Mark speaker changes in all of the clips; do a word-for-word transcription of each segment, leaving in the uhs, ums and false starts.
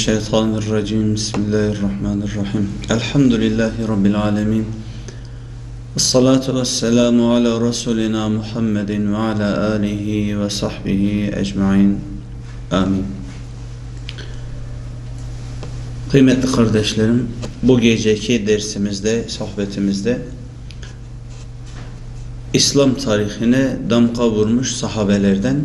Speaker 1: Mineşşeytanirracim. Bismillahirrahmanirrahim. Elhamdülillahi Rabbil alemin. Esselatu vesselamu ala Resulina Muhammedin ve ala alihi ve sahbihi ecmain. Amin. Kıymetli kardeşlerim, bu geceki dersimizde, sohbetimizde İslam tarihine damga vurmuş sahabelerden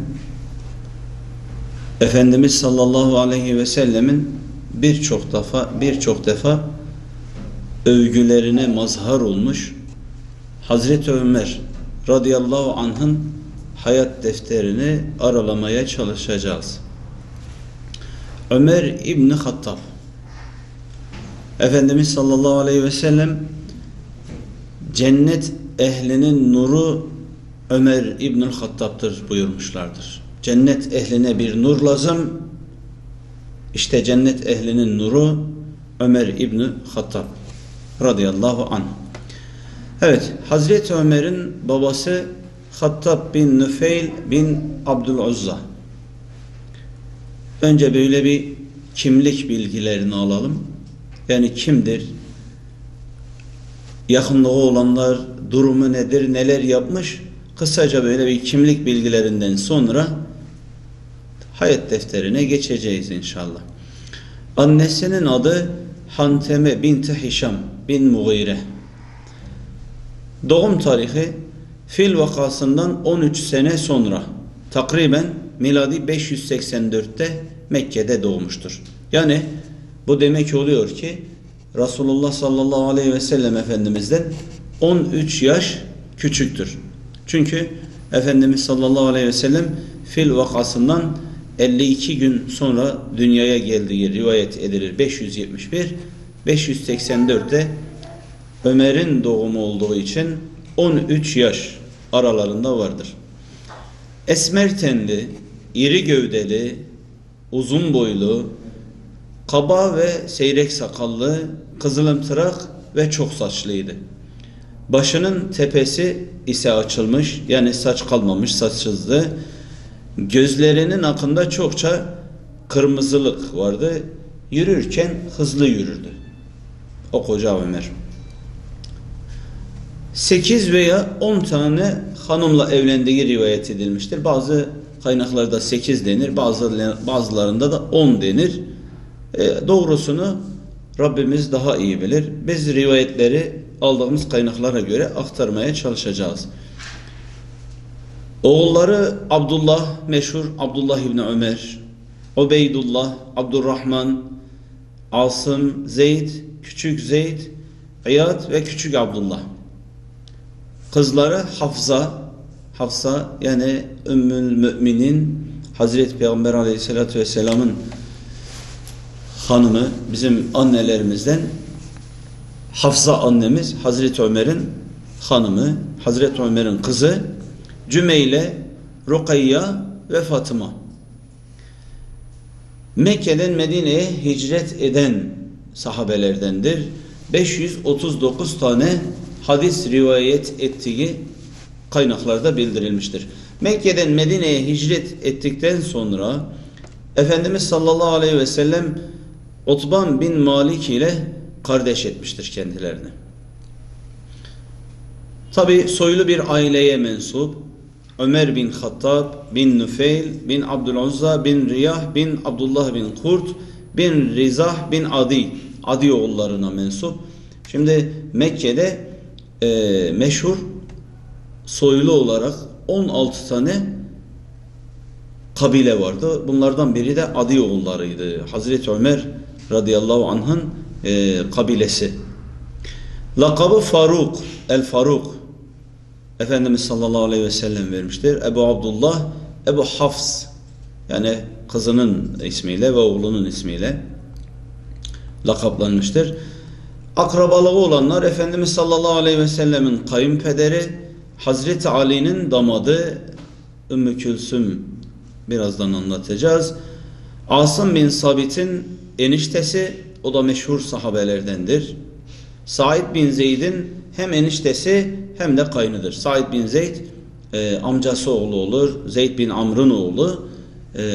Speaker 1: Efendimiz sallallahu aleyhi ve sellemin birçok defa birçok defa övgülerine mazhar olmuş Hazreti Ömer radıyallahu anh'ın hayat defterini aralamaya çalışacağız. Ömer İbni Hattab, Efendimiz sallallahu aleyhi ve sellem cennet ehlinin nuru Ömer İbni Hattab'tır buyurmuşlardır. Cennet ehline bir nur lazım. İşte cennet ehlinin nuru Ömer İbni Hattab radıyallahu anh. Evet, Hazreti Ömer'in babası Hattab bin Nüfeyl bin Abdüluzza. Önce böyle bir kimlik bilgilerini alalım. Yani kimdir? Yakınlığı olanlar, durumu nedir, neler yapmış? Kısaca böyle bir kimlik bilgilerinden sonra hayat defterine geçeceğiz inşallah. Annesinin adı Hanteme binti Hişam bin Mughire. Doğum tarihi fil vakasından on üç sene sonra, takriben miladi beş yüz seksen dört'te Mekke'de doğmuştur. Yani bu demek oluyor ki Resulullah sallallahu aleyhi ve sellem Efendimiz'den on üç yaş küçüktür. Çünkü Efendimiz sallallahu aleyhi ve sellem fil vakasından elli iki gün sonra dünyaya geldiği rivayet edilir. beş yüz yetmiş bir beş yüz seksen dört'te Ömer'in doğumu olduğu için on üç yaş aralarında vardır. Esmer tenli, iri gövdeli, uzun boylu, kaba ve seyrek sakallı, kızılımtırak ve çok saçlıydı. Başının tepesi ise açılmış, yani saç kalmamış, saçsızdı. Gözlerinin akında çokça kırmızılık vardı. Yürürken hızlı yürürdü o koca Ömer. sekiz veya on tane hanımla evlendiği rivayet edilmiştir. Bazı kaynaklarda sekiz denir, bazı, bazılarında da on denir. E, doğrusunu Rabbimiz daha iyi bilir. Biz rivayetleri aldığımız kaynaklara göre aktarmaya çalışacağız. Oğulları Abdullah, meşhur Abdullah İbni Ömer, Ubeydullah, Abdurrahman, Asım, Zeyd, Küçük Zeyd, İyad ve Küçük Abdullah. Kızları Hafsa, Hafsa yani Ümmül Müminin, Hazreti Peygamber Aleyhisselatü Vesselam'ın hanımı, bizim annelerimizden Hafsa annemiz Hazreti Ömer'in hanımı, Hazreti Ömer'in kızı Cümeyle, Rukayya ve Fatıma. Mekke'den Medine'ye hicret eden sahabelerdendir. beş yüz otuz dokuz tane hadis rivayet ettiği kaynaklarda bildirilmiştir. Mekke'den Medine'ye hicret ettikten sonra Efendimiz sallallahu aleyhi ve sellem Utban bin Malik ile kardeş etmiştir kendilerini. Tabi soylu bir aileye mensup Ömer bin Hattab bin Nüfeyl bin Abdüluzza bin Riyah bin Abdullah bin Kurt bin Rizah bin Adi Adi oğullarına mensup. Şimdi Mekke'de e, meşhur soylu olarak on altı tane kabile vardı. Bunlardan biri de Adi oğullarıydı. Hazreti Ömer radıyallahu anh'ın e, kabilesi. Lakabı Faruk, El Faruk Efendimiz sallallahu aleyhi ve sellem vermiştir. Ebu Abdullah, Ebu Hafs yani kızının ismiyle ve oğlunun ismiyle lakaplanmıştır. Akrabalığı olanlar Efendimiz sallallahu aleyhi ve sellemin kayınpederi, Hazreti Ali'nin damadı Ümmü Külsüm, birazdan anlatacağız. Asım bin Sabit'in eniştesi, o da meşhur sahabelerdendir. Said bin Zeyd'in hem eniştesi hem de kaynıdır. Said bin Zeyd e, amcası oğlu olur. Zeyd bin Amr'ın oğlu. E,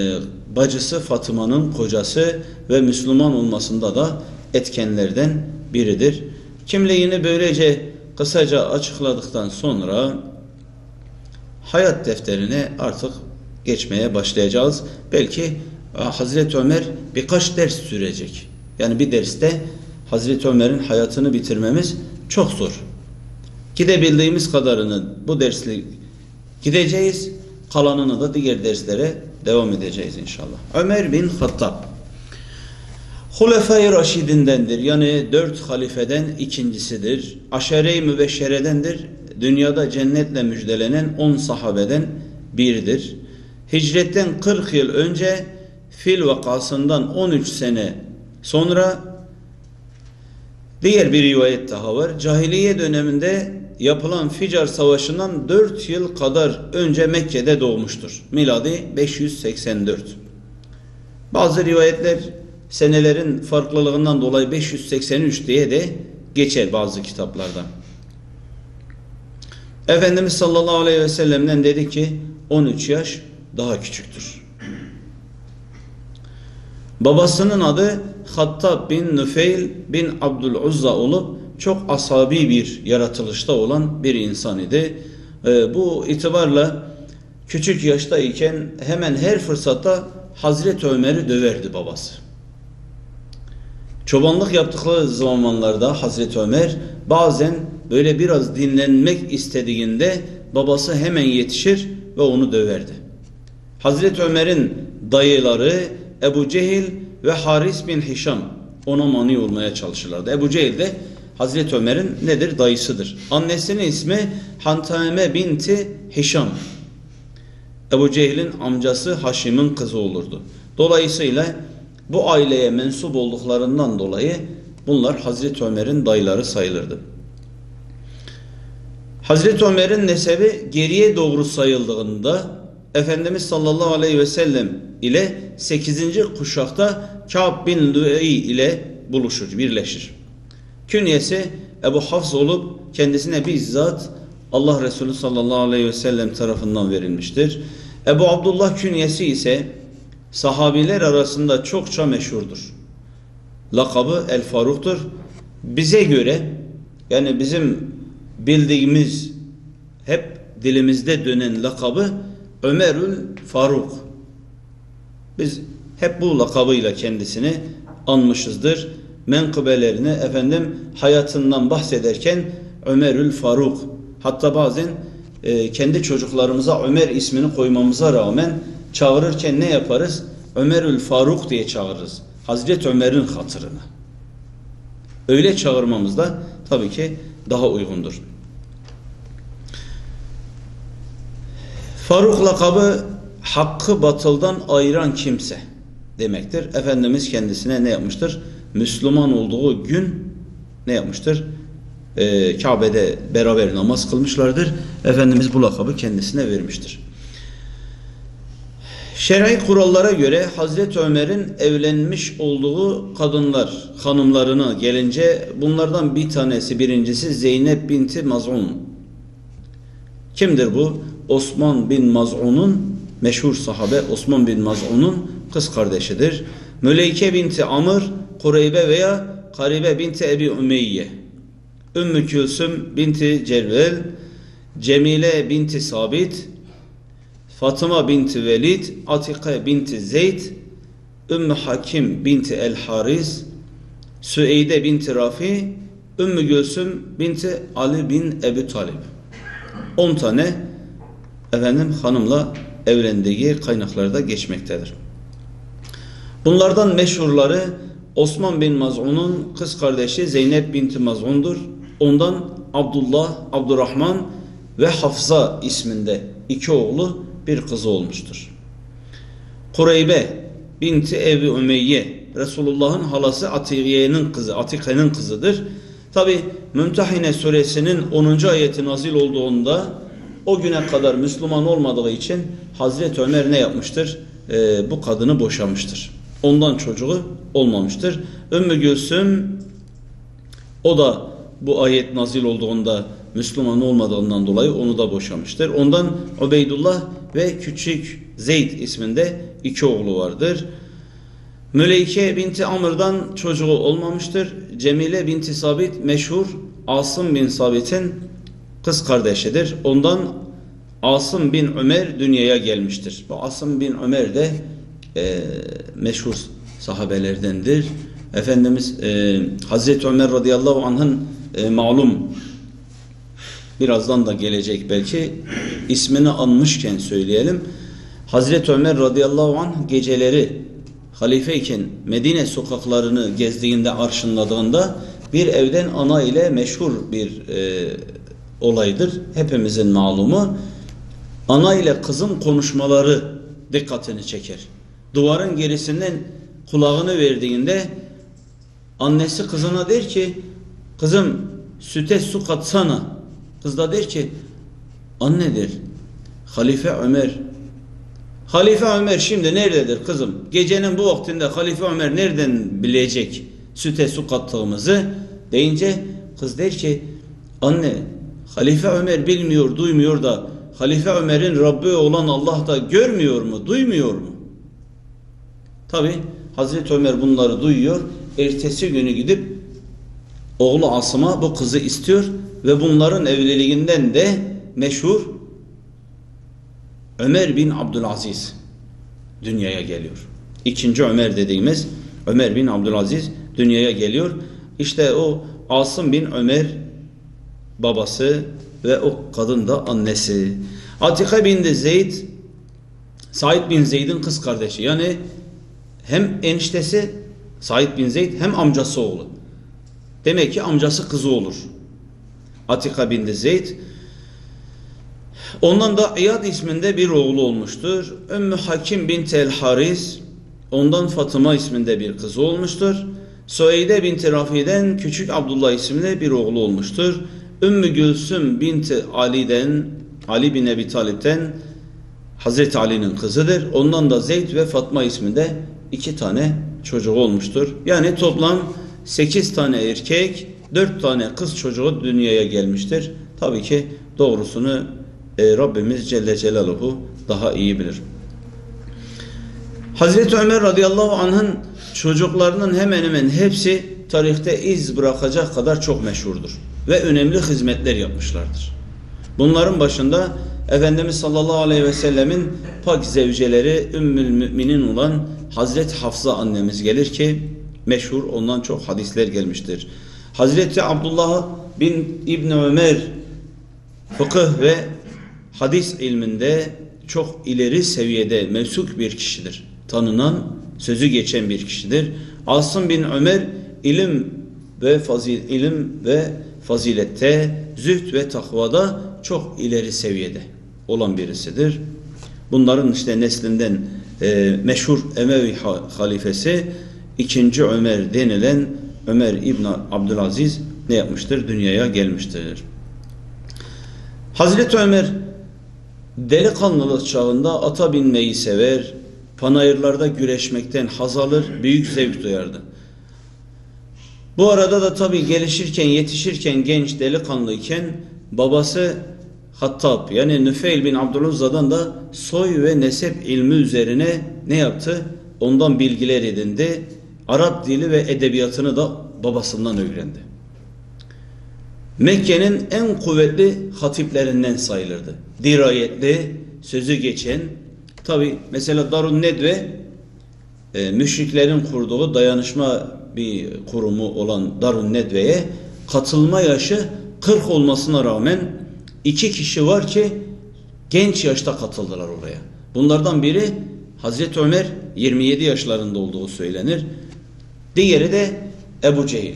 Speaker 1: bacısı Fatıma'nın kocası ve Müslüman olmasında da etkenlerden biridir. Kimliğini böylece kısaca açıkladıktan sonra hayat defterine artık geçmeye başlayacağız. Belki Hazreti Ömer birkaç ders sürecek. Yani bir derste Hazreti Ömer'in hayatını bitirmemiz çok zor. Gidebildiğimiz kadarını bu dersle gideceğiz. Kalanını da diğer derslere devam edeceğiz inşallah. Ömer bin Hattab Hulefai Raşidindendir. Yani dört halifeden ikincisidir. Aşere-i Mübeşşeredendir. Dünyada cennetle müjdelenen on sahabeden biridir. Hicretten kırk yıl önce Fil vakasından on üç sene sonra diğer bir rivayet daha var. Cahiliye döneminde yapılan Ficar Savaşı'ndan dört yıl kadar önce Mekke'de doğmuştur. Miladi beş yüz seksen dört. Bazı rivayetler senelerin farklılığından dolayı beş yüz seksen üç diye de geçer bazı kitaplarda. Efendimiz sallallahu aleyhi ve sellem'den dedi ki on üç yaş daha küçüktür. Babasının adı Hattab bin Nüfeil bin Abdüluzza olup çok asabi bir yaratılışta olan bir insan idi. Ee, bu itibarla küçük yaştayken hemen her fırsatta Hazreti Ömer'i döverdi babası. Çobanlık yaptıkları zamanlarda Hazreti Ömer bazen böyle biraz dinlenmek istediğinde babası hemen yetişir ve onu döverdi. Hazreti Ömer'in dayıları Ebu Cehil ve Haris bin Hişam ona mani olmaya çalışırlardı. Ebu Cehil de Hazreti Ömer'in nedir? Dayısıdır. Annesinin ismi Hantame binti Hişam. Ebu Cehil'in amcası Haşim'in kızı olurdu. Dolayısıyla bu aileye mensup olduklarından dolayı bunlar Hazreti Ömer'in dayıları sayılırdı. Hazreti Ömer'in nesebi geriye doğru sayıldığında Efendimiz sallallahu aleyhi ve sellem ile sekizinci kuşakta Kâb bin Lüey ile buluşur, birleşir. Künyesi Ebu Hafs olup kendisine bizzat Allah Resulü sallallahu aleyhi ve sellem tarafından verilmiştir. Ebu Abdullah künyesi ise sahabiler arasında çokça meşhurdur. Lakabı El Faruk'tur. Bize göre yani bizim bildiğimiz hep dilimizde dönen lakabı Ömerül Faruk. Biz hep bu lakabıyla kendisini anmışızdır. Menkıbelerini efendim hayatından bahsederken Ömerül Faruk, hatta bazen e, kendi çocuklarımıza Ömer ismini koymamıza rağmen çağırırken ne yaparız? Ömerül Faruk diye çağırırız. Hazreti Ömer'in hatırına. Öyle çağırmamız da tabii ki daha uygundur. Faruk lakabı hakkı batıldan ayıran kimse demektir. Efendimiz kendisine ne yapmıştır? Müslüman olduğu gün ne yapmıştır? Ee, Kabe'de beraber namaz kılmışlardır. Efendimiz bu lakabı kendisine vermiştir. Şer'i kurallara göre Hazreti Ömer'in evlenmiş olduğu kadınlar, hanımlarına gelince bunlardan bir tanesi, birincisi Zeynep binti Maz'un. Kimdir bu? Osman bin Maz'un'un, meşhur sahabe Osman bin Maz'un'un kız kardeşidir. Müleyke binti Amr, Kureybe veya Karibe binti Ebi Ümeyye. Ümmü Külsüm binti Cervel, Cemile binti Sabit, Fatıma binti Velid, Atike binti Zeyd, Ümmü Hakim binti El Haris, Süeyde binti Rafi, Ümmü Gülsüm binti Ali bin Ebu Talib. on tane efendim hanımla evlendiği kaynaklarda geçmektedir. Bunlardan meşhurları Osman bin Maz'un'un kız kardeşi Zeynep binti Maz'un'dur. Ondan Abdullah, Abdurrahman ve Hafsa isminde iki oğlu bir kızı olmuştur. Kureybe binti Ebi Ümeyye, Resulullah'ın halası Atiye'nin kızı, Atike'nin kızıdır. Tabi Mümtehine suresinin onuncu ayeti nazil olduğunda o güne kadar Müslüman olmadığı için Hazreti Ömer ne yapmıştır? Ee, bu kadını boşamıştır. Ondan çocuğu olmamıştır. Ümmü Gülsüm, o da bu ayet nazil olduğunda Müslüman olmadığından dolayı onu da boşamıştır. Ondan Ubeydullah ve küçük Zeyd isminde iki oğlu vardır. Müleyke binti Amr'dan çocuğu olmamıştır. Cemile binti Sabit meşhur Asım bin Sabit'in kız kardeşidir. Ondan Asım bin Ömer dünyaya gelmiştir. Bu Asım bin Ömer de e, meşhur sahabelerdendir. Efendimiz e, Hazreti Ömer radıyallahu anh'ın e, malum birazdan da gelecek belki ismini anmışken söyleyelim. Hazreti Ömer radıyallahu anh geceleri halifeyken Medine sokaklarını gezdiğinde, arşınladığında bir evden ana ile meşhur bir e, olaydır. Hepimizin malumu. Ana ile kızın konuşmaları dikkatini çeker. Duvarın gerisinden kulağını verdiğinde annesi kızına der ki, kızım süte su katsana. Kız da der ki, anne der, Halife Ömer. Halife Ömer şimdi nerededir kızım? Gecenin bu vaktinde Halife Ömer nereden bilecek süte su kattığımızı deyince kız der ki, anne Halife Ömer bilmiyor, duymuyor da Halife Ömer'in Rabbi olan Allah da görmüyor mu, duymuyor mu? Tabi Hazreti Ömer bunları duyuyor. Ertesi günü gidip oğlu Asım'a bu kızı istiyor ve bunların evliliğinden de meşhur Ömer bin Abdülaziz dünyaya geliyor. İkinci Ömer dediğimiz Ömer bin Abdülaziz dünyaya geliyor. İşte o Asım bin Ömer babası ve o kadın da annesi. Atika bin Zeyd, Said bin Zeyd'in kız kardeşi. Yani hem eniştesi Said bin Zeyd hem amcası oğlu. Demek ki amcası kızı olur. Atika bin Zeyd. Ondan da İyad isminde bir oğlu olmuştur. Ümmü Hakim bin el Haris, ondan Fatıma isminde bir kızı olmuştur. Süeyde binti Rafi'den küçük Abdullah isimli bir oğlu olmuştur. Ümmü Gülsüm binti Ali'den, Ali bin Ebi Talip'ten Hazreti Ali'nin kızıdır. Ondan da Zeyd ve Fatma isminde iki tane çocuğu olmuştur. Yani toplam sekiz tane erkek, dört tane kız çocuğu dünyaya gelmiştir. Tabii ki doğrusunu e, Rabbimiz Celle Celaluhu daha iyi bilir. Hazreti Ömer radıyallahu anh'ın çocuklarının hemen hemen hepsi tarihte iz bırakacak kadar çok meşhurdur. Ve önemli hizmetler yapmışlardır. Bunların başında Efendimiz sallallahu aleyhi ve sellemin pak zevceleri Ümmül Müminin olan Hazreti Hafsa annemiz gelir ki meşhur, ondan çok hadisler gelmiştir. Hazreti Abdullah bin İbni Ömer fıkıh ve hadis ilminde çok ileri seviyede mevsuk bir kişidir. Tanınan, sözü geçen bir kişidir. Asım bin Ömer ilim ve fazil, ilim ve fazilette, zühd ve takvada çok ileri seviyede olan birisidir. Bunların işte neslinden e, meşhur Emevi halifesi ikinci Ömer denilen Ömer İbni Abdülaziz ne yapmıştır? Dünyaya gelmiştir. Hazreti Ömer delikanlılık çağında ata binmeyi sever, panayırlarda güreşmekten haz alır, büyük zevk duyardı. Bu arada da tabii gelişirken, yetişirken, genç delikanlıyken babası Hattab yani Nüfeil bin Abdüluzza'dan da soy ve nesep ilmi üzerine ne yaptı? Ondan bilgiler edindi. Arap dili ve edebiyatını da babasından öğrendi. Mekke'nin en kuvvetli hatiplerinden sayılırdı. Dirayetli, sözü geçen. Tabii mesela Darun Nedve e, müşriklerin kurduğu dayanışma bir kurumu olan Darun Nedve'ye katılma yaşı kırk olmasına rağmen iki kişi var ki genç yaşta katıldılar oraya. Bunlardan biri Hazreti Ömer yirmi yedi yaşlarında olduğu söylenir. Diğeri de Ebu Cehil.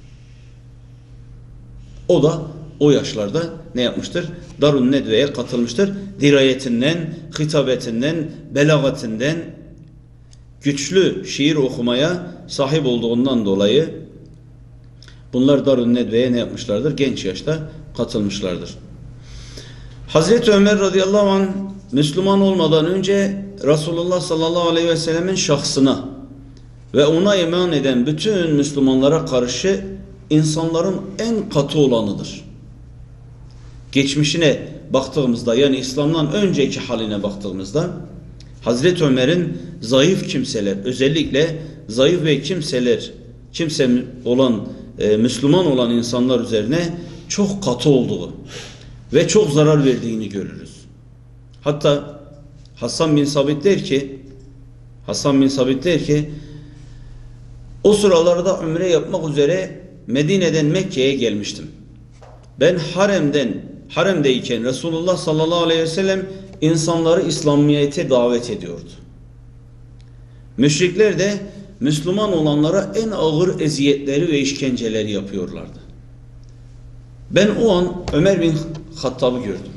Speaker 1: O da o yaşlarda ne yapmıştır? Darun Nedve'ye katılmıştır. Dirayetinden, hitabetinden, belagatinden, güçlü şiir okumaya sahip olduğundan dolayı bunlar Darun Nedve'ye ne yapmışlardır? Genç yaşta katılmışlardır. Hazreti Ömer radıyallahu anh Müslüman olmadan önce Resulullah sallallahu aleyhi ve sellemin şahsına ve ona iman eden bütün Müslümanlara karşı insanların en katı olanıdır. Geçmişine baktığımızda yani İslam'dan önceki haline baktığımızda Hazreti Ömer'in zayıf kimseler, özellikle zayıf ve kimseler, kimse olan, e, Müslüman olan insanlar üzerine çok katı olduğu ve çok zarar verdiğini görürüz. Hatta Hasan bin Sabit der ki, Hasan bin Sabit der ki, o sıralarda umre yapmak üzere Medine'den Mekke'ye gelmiştim. Ben haremden, haremdeyken Resulullah sallallahu aleyhi ve sellem insanları İslamiyet'e davet ediyordu. Müşrikler de Müslüman olanlara en ağır eziyetleri ve işkenceleri yapıyorlardı. Ben o an Ömer bin Hattab'ı gördüm.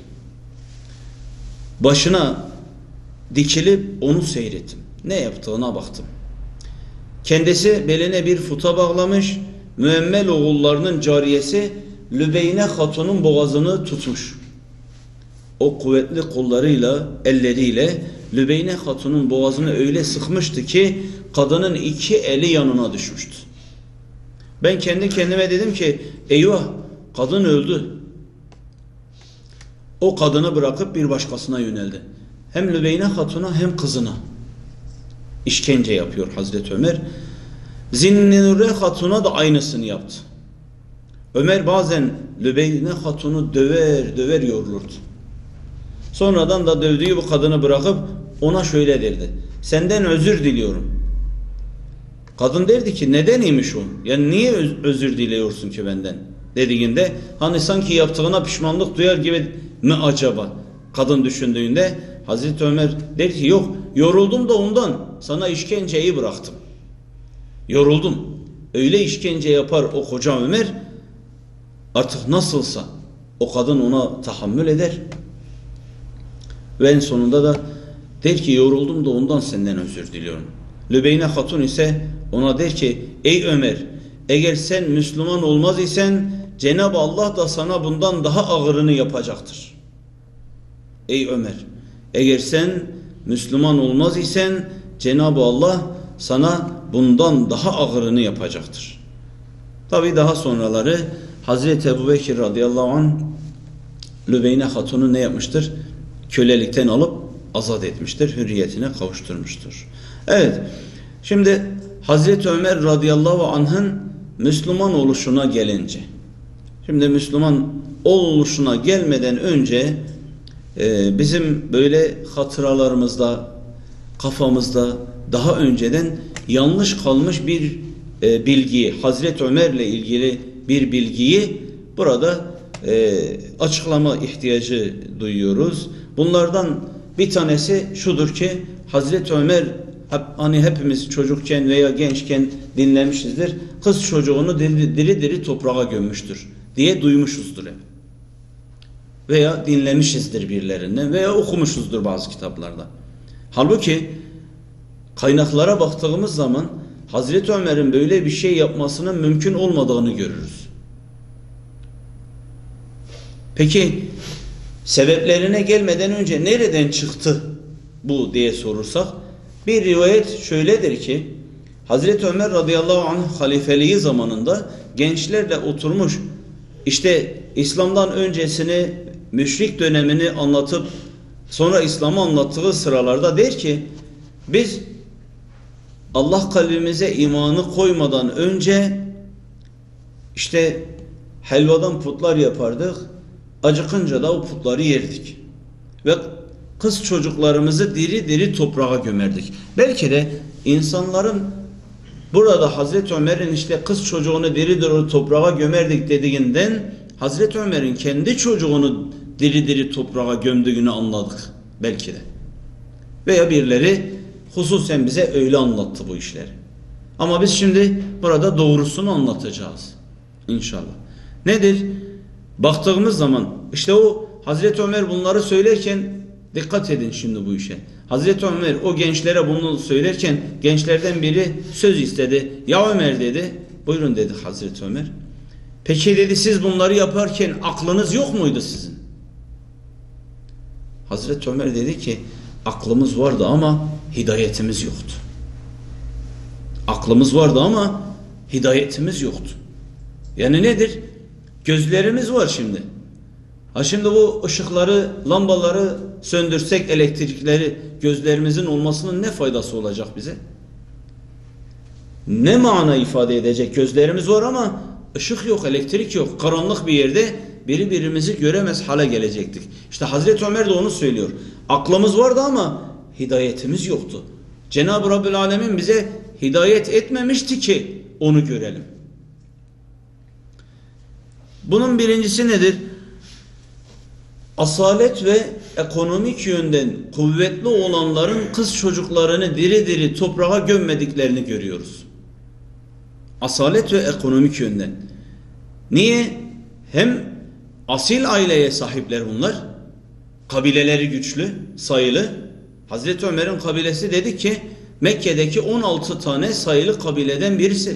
Speaker 1: Başına dikilip onu seyrettim. Ne yaptığına baktım. Kendisi beline bir futa bağlamış, Müemmel oğullarının cariyesi Lübeyne Hatun'un boğazını tutmuş. O kuvvetli kollarıyla, elleriyle Lübeyne Hatun'un boğazını öyle sıkmıştı ki kadının iki eli yanına düşmüştü. Ben kendi kendime dedim ki eyvah, kadın öldü. O kadını bırakıp bir başkasına yöneldi. Hem Lübeyne Hatun'a hem kızına işkence yapıyor Hazreti Ömer. Zinnure Hatun'a da aynısını yaptı. Ömer bazen Lübeyne Hatun'u döver döver yorulurdu. Sonradan da dövdüğü bu kadını bırakıp ona şöyle derdi: senden özür diliyorum. Kadın derdi ki nedeniymiş o? Yani niye özür diliyorsun ki benden? Dediğinde hani sanki yaptığına pişmanlık duyar gibi mi acaba? Kadın düşündüğünde Hazreti Ömer der ki yok, yoruldum da ondan sana işkenceyi bıraktım. Yoruldum. Öyle işkence yapar o koca Ömer, artık nasılsa o kadın ona tahammül eder. Ve en sonunda da der ki yoruldum da ondan senden özür diliyorum. Lübeyne Hatun ise ona der ki ey Ömer, eğer sen Müslüman olmaz isen Cenab-ı Allah da sana bundan daha ağırını yapacaktır. Ey Ömer, eğer sen Müslüman olmaz isen Cenab-ı Allah sana bundan daha ağırını yapacaktır. Tabi daha sonraları Hazreti Ebubekir radıyallahu anh Lübeyne Hatun'u ne yapmıştır? Kölelikten alıp azat etmiştir, hürriyetine kavuşturmuştur. Evet, şimdi Hazreti Ömer radıyallahu anh'ın Müslüman oluşuna gelince, şimdi Müslüman oluşuna gelmeden önce e, bizim böyle hatıralarımızda, kafamızda daha önceden yanlış kalmış bir e, bilgiyi, Hazreti Ömer'le ilgili bir bilgiyi burada e, açıklama ihtiyacı duyuyoruz. Bunlardan bir tanesi şudur ki Hazreti Ömer hep, hani hepimiz çocukken veya gençken dinlemişizdir. Kız çocuğunu diri diri, diri toprağa gömmüştür diye duymuşuzdur hep. Veya dinlemişizdir birilerinden veya okumuşuzdur bazı kitaplarda. Halbuki kaynaklara baktığımız zaman Hazreti Ömer'in böyle bir şey yapmasının mümkün olmadığını görürüz. Peki sebeplerine gelmeden önce nereden çıktı bu diye sorursak, bir rivayet şöyledir ki Hazreti Ömer radıyallahu anh halifeliği zamanında gençlerle oturmuş, işte İslam'dan öncesini, müşrik dönemini anlatıp sonra İslam'ı anlattığı sıralarda der ki biz Allah kalbimize imanı koymadan önce işte helvadan putlar yapardık, acıkınca da o putları yerdik ve kız çocuklarımızı diri diri toprağa gömerdik. Belki de insanların burada Hazreti Ömer'in işte kız çocuğunu diri diri toprağa gömerdik dediğinden Hazreti Ömer'in kendi çocuğunu diri diri toprağa gömdüğünü anladık belki de. Veya birileri hususen bize öyle anlattı bu işleri. Ama biz şimdi burada doğrusunu anlatacağız İnşallah. Nedir? Baktığımız zaman işte o Hazreti Ömer bunları söylerken dikkat edin şimdi bu işe. Hazreti Ömer o gençlere bunu söylerken gençlerden biri söz istedi. Ya Ömer dedi. Buyurun dedi Hazreti Ömer. Peki dedi siz bunları yaparken aklınız yok muydu sizin? Hazreti Ömer dedi ki aklımız vardı ama hidayetimiz yoktu. Aklımız vardı ama hidayetimiz yoktu. Yani nedir? Gözlerimiz var şimdi. Ha şimdi bu ışıkları, lambaları söndürsek elektrikleri, gözlerimizin olmasının ne faydası olacak bize? Ne mana ifade edecek? Gözlerimiz var ama ışık yok, elektrik yok. Karanlık bir yerde birbirimizi göremez hale gelecektik. İşte Hazreti Ömer de onu söylüyor. Aklımız vardı ama hidayetimiz yoktu. Cenab-ı Rabbül Alemin bize hidayet etmemişti ki onu görelim. Bunun birincisi nedir? Asalet ve ekonomik yönden kuvvetli olanların kız çocuklarını diri diri toprağa gömmediklerini görüyoruz. Asalet ve ekonomik yönden. Niye? Hem asil aileye sahipler bunlar. Kabileleri güçlü, sayılı. Hazreti Ömer'in kabilesi dedi ki Mekke'deki on altı tane sayılı kabileden birisi.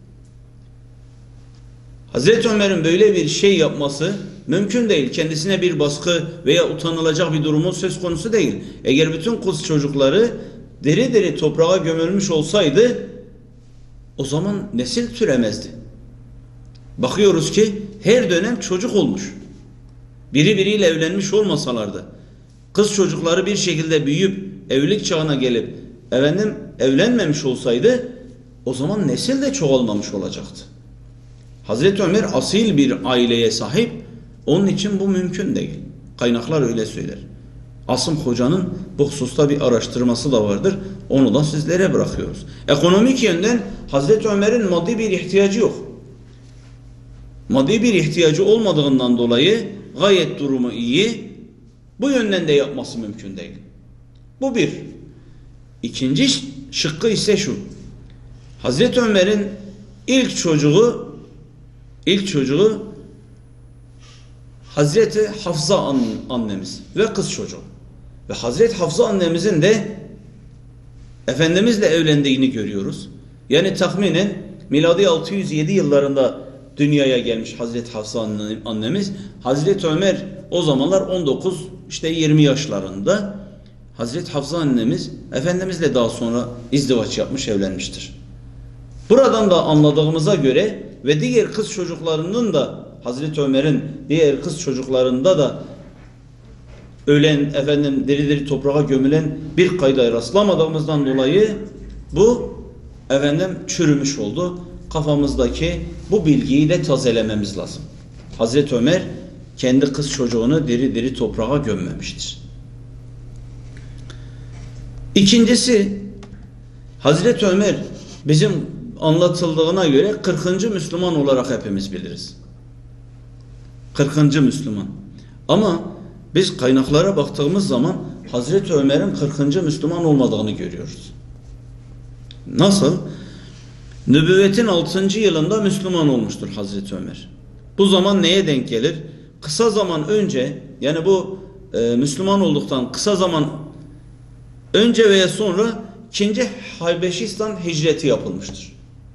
Speaker 1: Hazreti Ömer'in böyle bir şey yapması mümkün değil. Kendisine bir baskı veya utanılacak bir durumun söz konusu değil. Eğer bütün kız çocukları diri diri toprağa gömülmüş olsaydı o zaman nesil türemezdi. Bakıyoruz ki her dönem çocuk olmuş. Biri biriyle evlenmiş olmasalardı, kız çocukları bir şekilde büyüyüp evlilik çağına gelip efendim evlenmemiş olsaydı o zaman nesil de çoğalmamış olacaktı. Hazreti Ömer asil bir aileye sahip, onun için bu mümkün değil. Kaynaklar öyle söyler. Asım Hoca'nın bu hususta bir araştırması da vardır. Onu da sizlere bırakıyoruz. Ekonomik yönden Hazreti Ömer'in maddi bir ihtiyacı yok. Maddi bir ihtiyacı olmadığından dolayı gayet durumu iyi. Bu yönden de yapması mümkün değil. Bu bir. İkinci şıkkı ise şu. Hazreti Ömer'in ilk çocuğu ilk çocuğu Hazreti Hafsa an, annemiz ve kız çocuğu. Ve Hazreti Hafsa annemizin de Efendimizle evlendiğini görüyoruz. Yani tahminen miladi altı yüz yedi yıllarında dünyaya gelmiş Hazreti Hafsa annemiz. Hazreti Ömer o zamanlar on dokuz işte yirmi yaşlarında. Hazreti Hafsa annemiz Efendimizle daha sonra izdivaç yapmış, evlenmiştir. Buradan da anladığımıza göre ve diğer kız çocuklarının da Hazreti Ömer'in diğer kız çocuklarında da ölen efendim diri diri toprağa gömülen bir kayda rastlamadığımızdan dolayı bu efendim çürümüş oldu. Kafamızdaki bu bilgiyi de tazelememiz lazım. Hazreti Ömer kendi kız çocuğunu diri diri toprağa gömmemiştir. İkincisi, Hazreti Ömer bizim anlatıldığına göre kırkıncı Müslüman olarak hepimiz biliriz. kırkıncı Müslüman. Ama biz kaynaklara baktığımız zaman Hazreti Ömer'in kırkıncı Müslüman olmadığını görüyoruz. Nasıl? Nübüvvetin altıncı yılında Müslüman olmuştur Hazreti Ömer. Bu zaman neye denk gelir? Kısa zaman önce, yani bu e, Müslüman olduktan kısa zaman önce veya sonra ikinci Habeşistan hicreti yapılmıştır.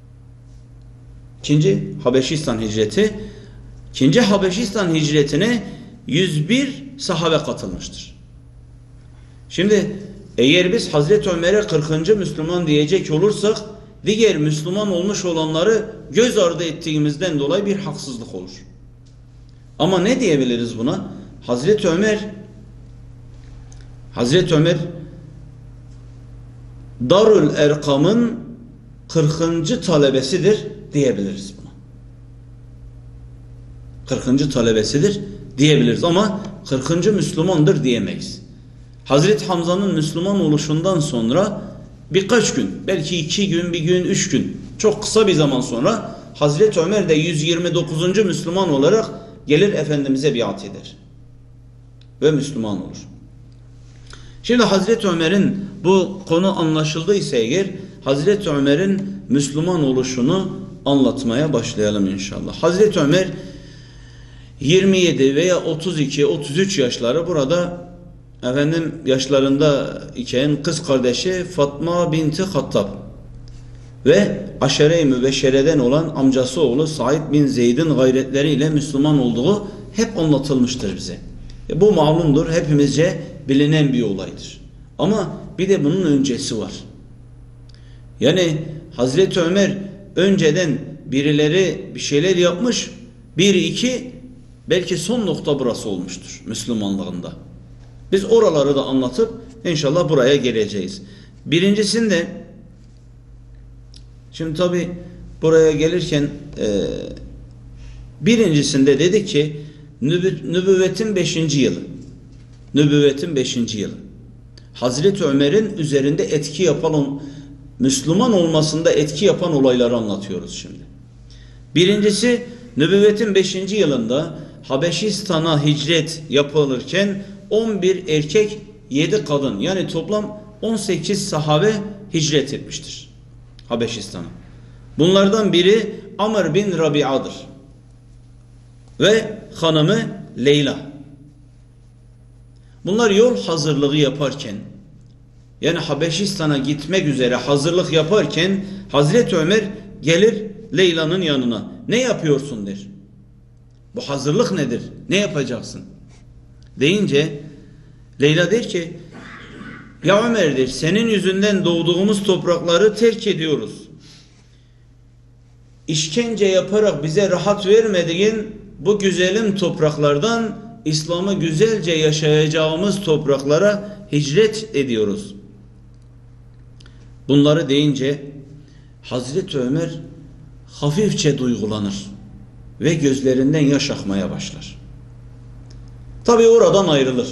Speaker 1: İkinci Habeşistan hicreti, ikinci Habeşistan hicretine yüz bir sahabe katılmıştır. Şimdi eğer biz Hazreti Ömer'e kırkıncı Müslüman diyecek olursak diğer Müslüman olmuş olanları göz ardı ettiğimizden dolayı bir haksızlık olur. Ama ne diyebiliriz buna? Hazreti Ömer Hazreti Ömer Darül Erkam'ın kırkıncı talebesidir diyebiliriz buna. kırkıncı talebesidir diyebiliriz ama kırkıncı Müslümandır diyemeyiz. Hazreti Hamza'nın Müslüman oluşundan sonra birkaç gün, belki iki gün, bir gün, üç gün, çok kısa bir zaman sonra Hazreti Ömer de yüz yirmi dokuzuncu Müslüman olarak gelir Efendimiz'e biat eder. Ve Müslüman olur. Şimdi Hazreti Ömer'in bu konu anlaşıldıysa eğer Hazreti Ömer'in Müslüman oluşunu anlatmaya başlayalım inşallah. Hazreti Ömer yirmi yedi veya otuz iki otuz üç yaşları, burada efendim yaşlarında iken kız kardeşi Fatma binti Hattab ve Aşere-i Mübeşşere'den olan amcası oğlu Said bin Zeyd'in gayretleriyle Müslüman olduğu hep anlatılmıştır bize. E bu malumdur, hepimizce bilinen bir olaydır. Ama bir de bunun öncesi var. Yani Hazreti Ömer önceden birileri bir şeyler yapmış, bir iki belki son nokta burası olmuştur Müslümanlığında. Biz oraları da anlatıp inşallah buraya geleceğiz. Birincisinde, şimdi tabi buraya gelirken e, birincisinde dedik ki nübü, nübüvvetin beşinci yılı. Nübüvvetin beşinci yılı. Hazreti Ömer'in üzerinde etki yapan, Müslüman olmasında etki yapan olayları anlatıyoruz şimdi. Birincisi, nübüvvetin beşinci yılında Habeşistan'a hicret yapılırken on bir erkek yedi kadın, yani toplam on sekiz sahabe hicret etmiştir Habeşistan'a. Bunlardan biri Amr bin Rabi'adır ve hanımı Leyla. Bunlar yol hazırlığı yaparken, yani Habeşistan'a gitmek üzere hazırlık yaparken Hazreti Ömer gelir Leyla'nın yanına. Ne yapıyorsun der. Bu hazırlık nedir? Ne yapacaksın? Deyince Leyla der ki, ya Ömer der, senin yüzünden doğduğumuz toprakları terk ediyoruz. İşkence yaparak bize rahat vermediğin bu güzelim topraklardan İslam'ı güzelce yaşayacağımız topraklara hicret ediyoruz. Bunları deyince Hazreti Ömer hafifçe duygulanır ve gözlerinden yaş akmaya başlar. Tabi oradan ayrılır.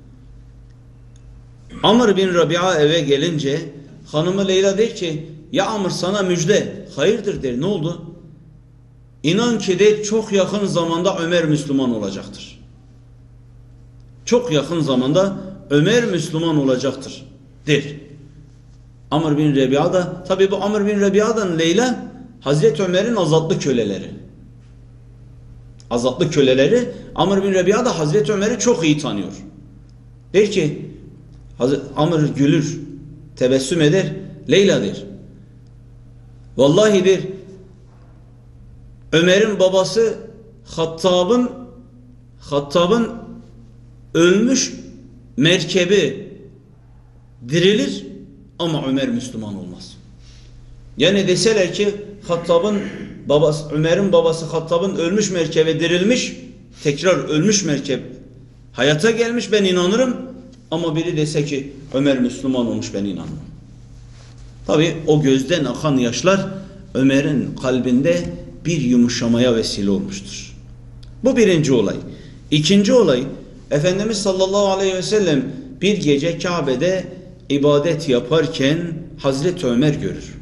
Speaker 1: Amr bin Rabia eve gelince hanımı Leyla der ki, ya Amr sana müjde. Hayırdır der, ne oldu? İnan ki der, çok yakın zamanda Ömer Müslüman olacaktır. Çok yakın zamanda Ömer Müslüman olacaktır der. Amr bin Rabia da, tabi bu Amr bin Rabia'dan Leyla Hazreti Ömer'in azatlı köleleri. Azatlı köleleri. Amr bin Rabia da Hazreti Ömer'i çok iyi tanıyor. Der ki, Amr gülür, tebessüm eder, Leyla der, vallahi der, Ömer'in babası Hattab'ın Hattab'ın ölmüş merkebi dirilir ama Ömer Müslüman olmaz. Yani deseler ki Hattab'ın babası, Ömer'in babası Hattab'ın ölmüş merkebe dirilmiş, tekrar ölmüş merkep hayata gelmiş, ben inanırım, ama biri dese ki Ömer Müslüman olmuş, ben inanmam. Tabi o gözden akan yaşlar Ömer'in kalbinde bir yumuşamaya vesile olmuştur. Bu birinci olay. İkinci olay, Efendimiz sallallahu aleyhi ve sellem bir gece Kabe'de ibadet yaparken Hazreti Ömer görür.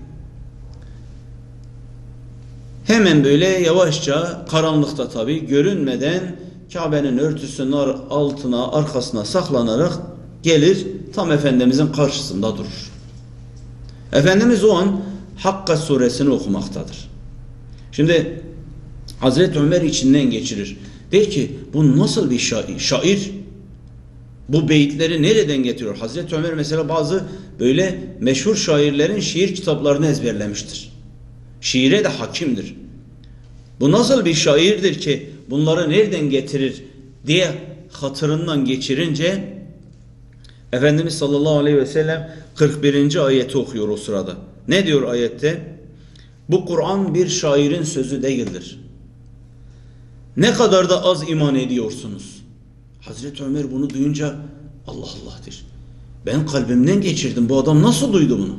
Speaker 1: Hemen böyle yavaşça, karanlıkta tabi, görünmeden Kabe'nin örtüsünün altına, arkasına saklanarak gelir, tam Efendimizin karşısında durur. Efendimiz o an Hakka suresini okumaktadır. Şimdi Hazreti Ömer içinden geçirir. Der ki, bu nasıl bir şair? şair? Bu beyitleri nereden getiriyor? Hazreti Ömer mesela bazı böyle meşhur şairlerin şiir kitaplarını ezberlemiştir. Şiire de hakimdir. Bu nasıl bir şairdir ki bunları nereden getirir diye hatırından geçirince Efendimiz sallallahu aleyhi ve sellem kırk birinci ayeti okuyor o sırada. Ne diyor ayette? Bu Kur'an bir şairin sözü değildir. Ne kadar da az iman ediyorsunuz. Hazreti Ömer bunu duyunca Allah Allah der. Ben kalbimden geçirdim. Bu adam nasıl duydu bunu?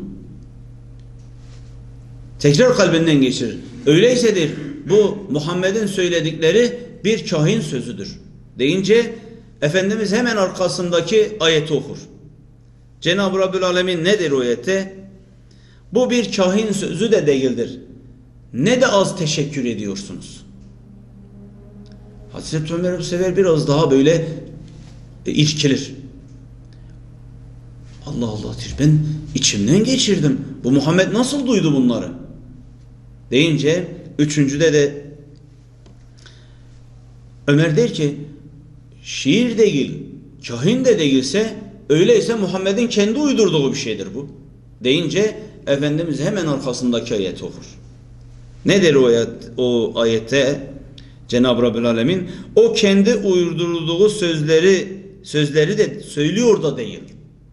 Speaker 1: Tekrar kalbinden geçirir. Öyleysedir bu Muhammed'in söyledikleri bir kahin sözüdür deyince Efendimiz hemen arkasındaki ayeti okur. Cenab-ı Rabbül Alemin ne der o ayette? Bu bir kahin sözü de değildir. Ne de az teşekkür ediyorsunuz. Hazreti Ömer bu sefer biraz daha böyle irkilir. Allah Allah der, ben içimden geçirdim. Bu Muhammed nasıl duydu bunları? Deyince üçüncüde de Ömer der ki, şiir değil, kahin de değilse, öyleyse Muhammed'in kendi uydurduğu bir şeydir bu. Deyince Efendimiz hemen arkasındaki ayeti okur. Ne der o, ayet, o ayette? Cenab-ı Rabbül Alemin, o kendi uydurduğu sözleri sözleri de söylüyor da değil.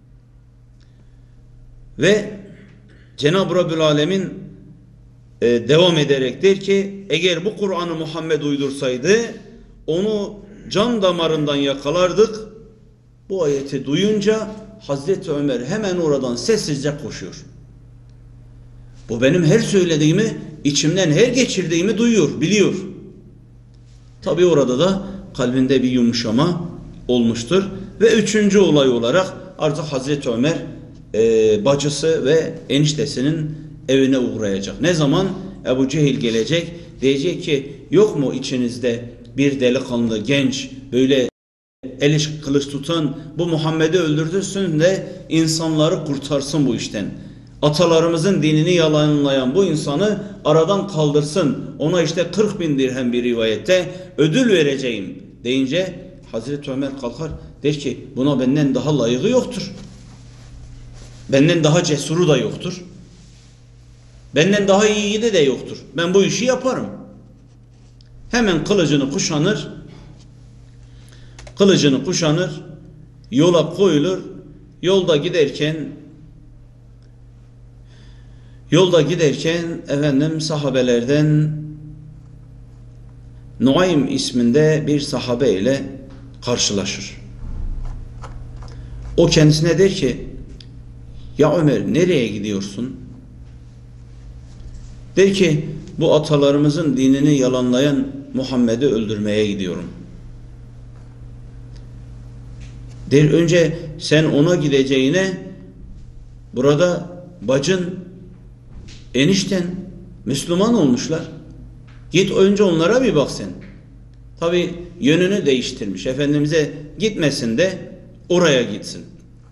Speaker 1: Ve Cenab-ı Rabbül Alemin e, devam ederek der ki, eğer bu Kur'an'ı Muhammed uydursaydı onu can damarından yakalardık Bu ayeti duyunca Hazreti Ömer hemen oradan sessizce koşuyor. Bu benim her söylediğimi, içimden her geçirdiğimi duyuyor, biliyor. Tabi orada da kalbinde bir yumuşama olmuştur. Ve üçüncü olay olarak artık Hazreti Ömer e, bacısı ve eniştesinin evine uğrayacak. Ne zaman? Ebu Cehil gelecek, diyecek ki yok mu içinizde bir delikanlı, genç, böyle el kılıç tutan, bu Muhammed'i öldürdürsün de insanları kurtarsın bu işten. Atalarımızın dinini yalanlayan bu insanı aradan kaldırsın. Ona işte kırk bin dirhem bir rivayette ödül vereceğim deyince Hazreti Ömer kalkar, der ki buna benden daha layığı yoktur. Benden daha cesuru da yoktur. Benden daha iyi de yoktur. Ben bu işi yaparım. Hemen kılıcını kuşanır. Kılıcını kuşanır. Yola koyulur. Yolda giderken Yolda giderken efendim sahabelerden Nuaym isminde bir sahabe ile karşılaşır. O kendisine der ki ya Ömer nereye gidiyorsun? Der ki bu atalarımızın dinini yalanlayan Muhammed'i öldürmeye gidiyorum. Der önce sen ona gideceğine burada bacın, enişten Müslüman olmuşlar. Git önce onlara bir bak sen. Tabi yönünü değiştirmiş. Efendimiz'e gitmesin de oraya gitsin.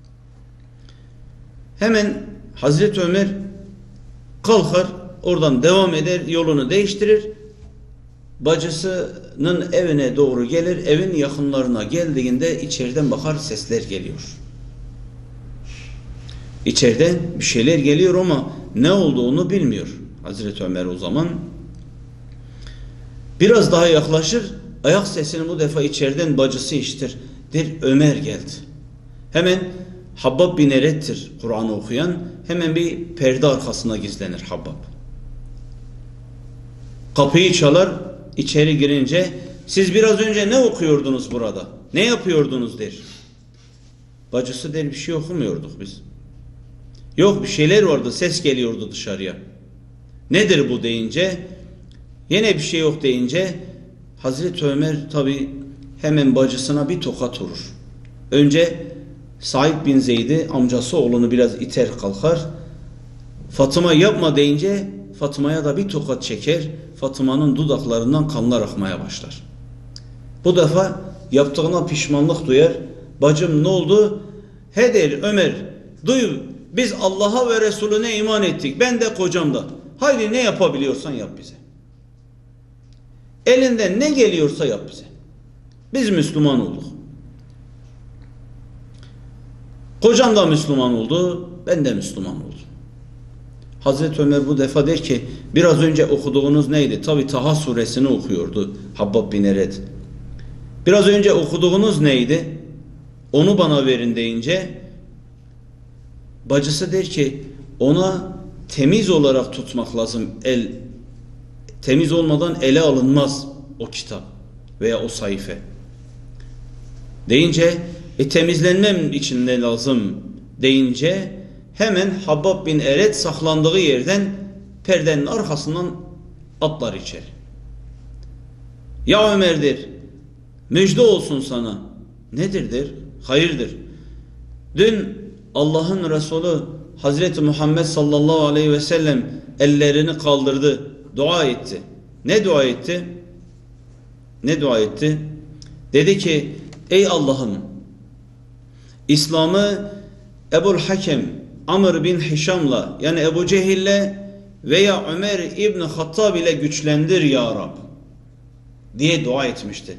Speaker 1: Hemen Hazreti Ömer kalkar, oradan devam eder, yolunu değiştirir. Bacısının evine doğru gelir. Evin yakınlarına geldiğinde içeriden bakar, sesler geliyor. İçeriden bir şeyler geliyor ama ne olduğunu bilmiyor Hazreti Ömer o zaman. Biraz daha yaklaşır, ayak sesini bu defa içeriden bacısı işitir. Der Ömer geldi. Hemen Habbab bin Eret'tir Kur'an'ı okuyan. Hemen bir perde arkasına gizlenir Habbab. Kapıyı çalar, içeri girince siz biraz önce ne okuyordunuz burada? Ne yapıyordunuz der. Bacısı der bir şey okumuyorduk biz. Yok bir şeyler vardı, ses geliyordu dışarıya. Nedir bu deyince, yine bir şey yok deyince Hazreti Ömer tabi hemen bacısına bir tokat vurur. Önce Said bin Zeyd'i, amcası oğlunu biraz iter kalkar. Fatıma yapma deyince Fatıma'ya da bir tokat çeker. Fatıma'nın dudaklarından kanlar akmaya başlar. Bu defa yaptığına pişmanlık duyar. Bacım ne oldu? He der Ömer, duy biz Allah'a ve Resulüne iman ettik. Ben de kocam da. Haydi ne yapabiliyorsan yap bize. Elinden ne geliyorsa yap bize. Biz Müslüman olduk. Kocam da Müslüman oldu. Ben de Müslüman oldum. Hazreti Ömer bu defa der ki biraz önce okuduğunuz neydi? Tabi Taha suresini okuyordu Habbab bin Eret. Biraz önce okuduğunuz neydi? Onu bana verin deyince bacısı der ki ona temiz olarak tutmak lazım. El temiz olmadan ele alınmaz o kitap veya o sayfa. Deyince e, temizlenmem için ne lazım deyince hemen Habbab bin Eret saklandığı yerden perdenin arkasından atlar içeri. Ya Ömer'dir, müjde olsun sana. Nedir der? Hayırdır. Dün Allah'ın Resulü Hazreti Muhammed sallallahu aleyhi ve sellem ellerini kaldırdı, dua etti. Ne dua etti? Ne dua etti? Dedi ki ey Allah'ım, İslam'ı Ebul Hakem Amr bin Hişam'la yani Ebu Cehil'le veya Ömer İbni Hattab ile güçlendir ya Rab diye dua etmişti.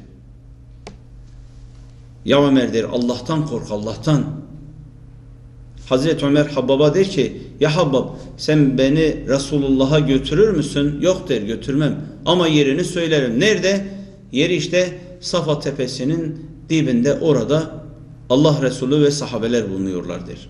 Speaker 1: Ya Ömer der Allah'tan kork, Allah'tan. Hazreti Ömer Habbab'a der ki ya Habbab sen beni Resulullah'a götürür müsün? Yok der götürmem ama yerini söylerim. Nerede? Yeri işte Safa tepesinin dibinde, orada Allah Resulü ve sahabeler bulunuyorlar der.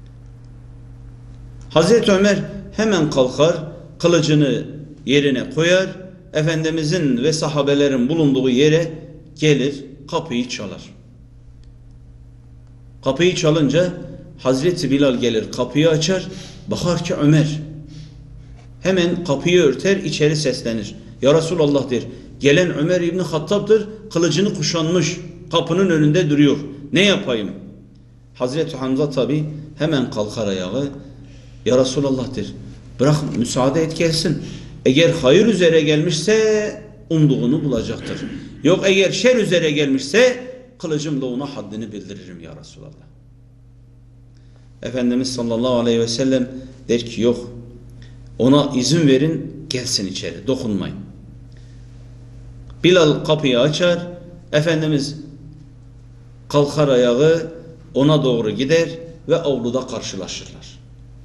Speaker 1: Hazreti Ömer hemen kalkar, kılıcını yerine koyar, Efendimizin ve sahabelerin bulunduğu yere gelir, kapıyı çalar. Kapıyı çalınca Hazreti Bilal gelir, kapıyı açar, bakar ki Ömer. Hemen kapıyı örter, içeri seslenir. Ya Resulallah der. Gelen Ömer İbni Hattab'dır, kılıcını kuşanmış, kapının önünde duruyor. Ne yapayım? Hazreti Hamza tabi hemen kalkar ayağı. Ya Resulallah der. Bırak, müsaade et gelsin. Eğer hayır üzere gelmişse umduğunu bulacaktır. Yok eğer şer üzere gelmişse kılıcımla ona haddini bildiririm ya Resulallah. Efendimiz sallallahu aleyhi ve sellem der ki yok, ona izin verin, gelsin içeri, dokunmayın. Bilal kapıyı açar, Efendimiz kalkar ayağı, ona doğru gider ve avluda karşılaşırlar.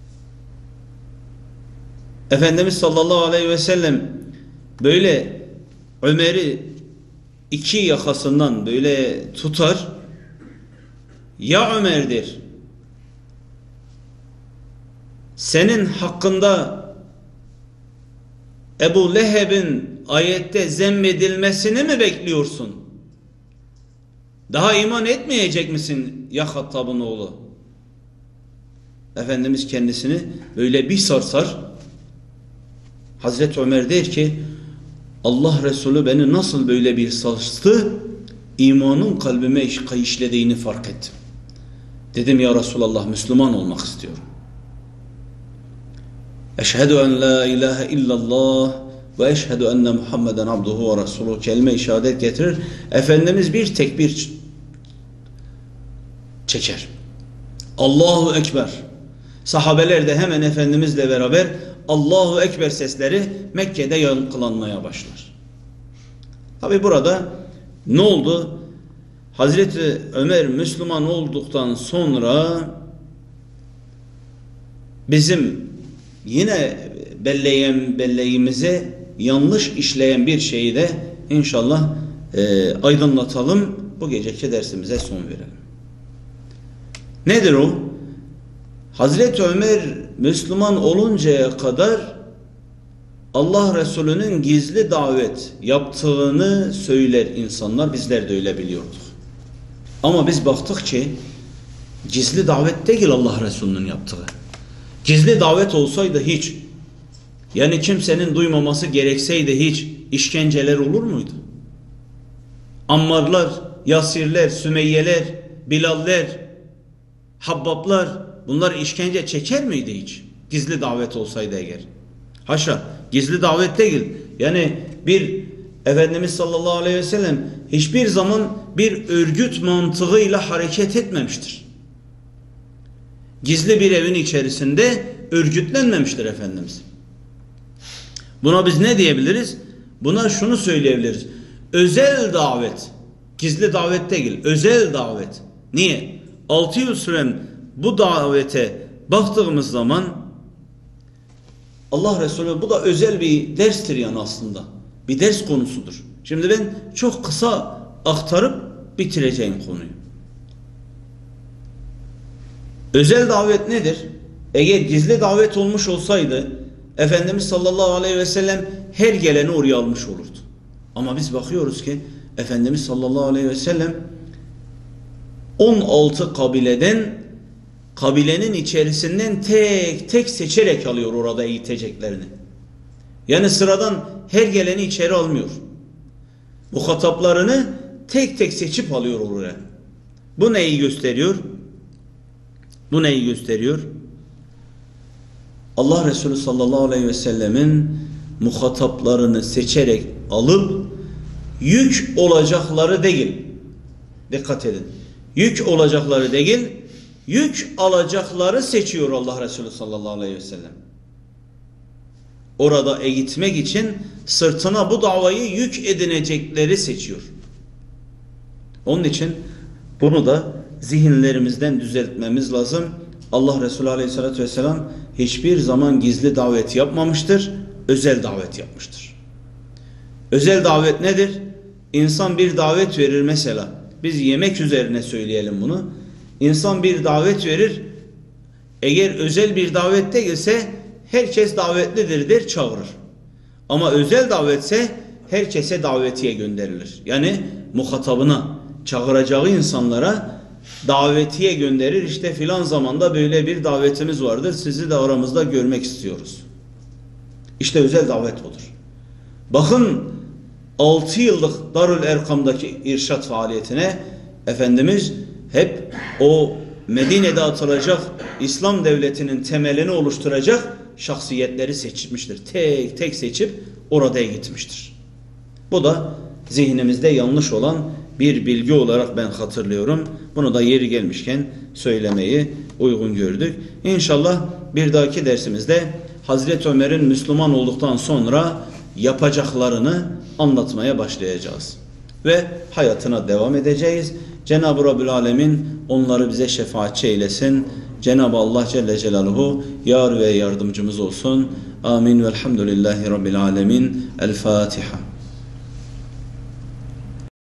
Speaker 1: Efendimiz sallallahu aleyhi ve sellem böyle Ömer'i iki yakasından böyle tutar. Ya Ömer'dir, senin hakkında Ebu Leheb'in ayette zemmedilmesini mi bekliyorsun? Daha iman etmeyecek misin ya Hattab'ın oğlu? Efendimiz kendisini böyle bir sarsar. Hazreti Ömer der ki Allah Resulü beni nasıl böyle bir sarstı, imanın kalbime işlediğini fark ettim. Dedim ya Resulallah, Müslüman olmak istiyorum. Eşhedü en la ilahe illallah ve eşhedü enne Muhammeden abduhu ve resuluhu kelime-i şehadet getirir. Efendimiz bir tekbir çeker. Allahu Ekber. Sahabeler de hemen Efendimizle beraber Allahu Ekber sesleri Mekke'de yankılanmaya başlar. Tabi burada ne oldu? Hazreti Ömer Müslüman olduktan sonra bizim yine belleyen belleğimize yanlış işleyen bir şeyi de inşallah e, aydınlatalım. Bu geceki dersimize son verelim. Nedir o? Hazreti Ömer Müslüman oluncaya kadar Allah Resulü'nün gizli davet yaptığını söyler insanlar. Bizler de öyle biliyorduk. Ama biz baktık ki gizli davet değil Allah Resulü'nün yaptığı. Gizli davet olsaydı hiç, yani kimsenin duymaması gerekseydi hiç işkenceler olur muydu? Ammarlar, Yasirler, Sümeyyeler, Bilaller, Habbablar, bunlar işkence çeker miydi hiç? Gizli davet olsaydı eğer. Haşa, gizli davet değil. Yani bir Efendimiz sallallahu aleyhi ve sellem hiçbir zaman bir örgüt mantığıyla hareket etmemiştir. Gizli bir evin içerisinde örgütlenmemiştir Efendimiz. Buna biz ne diyebiliriz? Buna şunu söyleyebiliriz. Özel davet. Gizli davet değil, özel davet. Niye? Altı yıl süren bu davete baktığımız zaman Allah Resulü, bu da özel bir derstir yani aslında. Bir ders konusudur. Şimdi ben çok kısa aktarıp bitireceğim konuyu. Özel davet nedir? Eğer gizli davet olmuş olsaydı Efendimiz sallallahu aleyhi ve sellem her geleni oraya almış olurdu. Ama biz bakıyoruz ki Efendimiz sallallahu aleyhi ve sellem on altı kabileden, kabilenin içerisinden tek tek seçerek alıyor orada eğiteceklerini. Yani sıradan her geleni içeri almıyor. Muhataplarını tek tek seçip alıyor oraya. Bu neyi gösteriyor? Bu neyi gösteriyor? Allah Resulü sallallahu aleyhi ve sellemin muhataplarını seçerek alıp yük olacakları değil. Dikkat edin. Yük olacakları değil, yük alacakları seçiyor Allah Resulü sallallahu aleyhi ve sellem. Orada eğitmek için sırtına bu davayı yük edinecekleri seçiyor. Onun için bunu da zihinlerimizden düzeltmemiz lazım. Allah Resulü aleyhissalatü vesselam hiçbir zaman gizli davet yapmamıştır, özel davet yapmıştır. Özel davet nedir? İnsan bir davet verir mesela. Biz yemek üzerine söyleyelim bunu. İnsan bir davet verir. Eğer özel bir davet değilse herkes davetlidir der, çağırır. Ama özel davetse herkese davetiye gönderilir. Yani muhatabına, çağıracağı insanlara davetiye gönderir. İşte filan zamanda böyle bir davetimiz vardır. Sizi de aramızda görmek istiyoruz. İşte özel davet olur. Bakın altı yıllık Darül Erkam'daki irşat faaliyetine Efendimiz hep o Medine'de atılacak İslam devletinin temelini oluşturacak şahsiyetleri seçmiştir. Tek tek seçip oraya gitmiştir. Bu da zihnimizde yanlış olan bir bilgi olarak ben hatırlıyorum. Bunu da yeri gelmişken söylemeyi uygun gördük. İnşallah bir dahaki dersimizde Hazreti Ömer'in Müslüman olduktan sonra yapacaklarını anlatmaya başlayacağız. Ve hayatına devam edeceğiz. Cenab-ı Rabbül Alemin onları bize şefaatçi eylesin. Cenab-ı Allah Celle Celaluhu yar ve yardımcımız olsun. Amin. Velhamdülillahi Rabbil Alemin. El Fatiha.